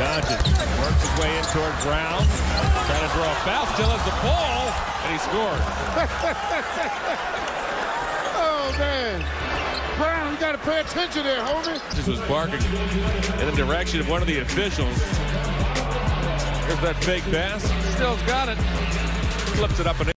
Doncic works his way in towards Brown. Trying to draw a foul, still has the ball, and he scores. Oh, man. Brown, you got to pay attention there, homie. Just was barking in the direction of one of the officials. Here's that fake pass. Still's got it. Flips it up and in.